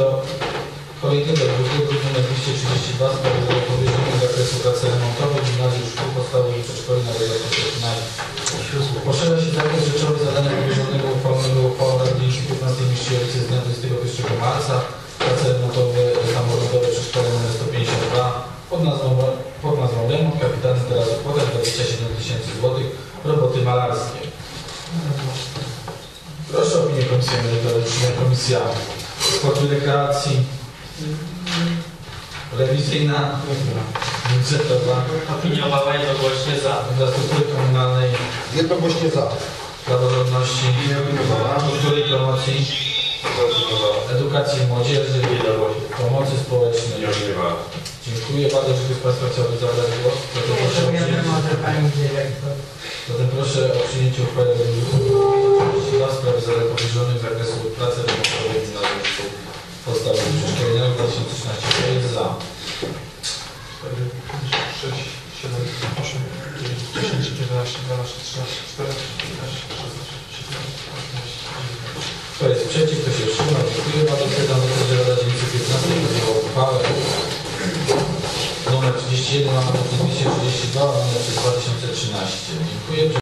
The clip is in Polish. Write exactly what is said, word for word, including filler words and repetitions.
do kolejnego druku, druk nr dwieście trzydzieści dwa, sprawy powierzenia z zakresu pracy remontowej gimnazjum szkół podstawowych i przedszkoli na trzynastym. Poszerza się zakres rzeczowy zadania powierzonego uchwalonego uchwałą Rady Gminy piętnastej mieści Ojciec z dnia dwudziestego pierwszego marca. Prace remontowe samorządowe przedszkole nr sto pięćdziesiąt dwa pod nazwą, pod nazwą remont kapitalny teraz kwota dwadzieścia siedem tysięcy złotych, roboty malarskie. Proszę o opinię Komisji Merytorycznej. Komisja Sportu i Rekreacji. Rewizyjna. Budżetowa. Opiniowała jednogłośnie za. Infrastruktury komunalnej. Jednogłośnie za. Praworządności. Kultury i Promocji. Edukacji i Młodzieży. Pomocy Społecznej. Dziękuję bardzo. Czy ktoś z Państwa chciałby zabrać głos? Zatem proszę o przyjęcie, zatem proszę o przyjęcie uchwały w sprawie zadań powierzonych z zakresu pracy remontowej gimnazjum szkół podstawowych przedszkolnych na dwa tysiące trzynaście. Kto jest za? cztery, pięć, sześć, siedem, osiem, dziewięć, dziesięć, jedenaście, dwanaście, trzynaście, czternaście, piętnaście, szesnaście, siedemnaście, osiemnaście, dziewiętnaście. Kto jest przeciw? Kto się wstrzymał? Dziękuję bardzo. Pytam do tego, że Rada Dzielnicy piętnastej podjęła uchwałę numer trzydzieści jeden, numer dwieście trzydzieści dwa, numer dwa tysiące trzynaście. Dziękuję.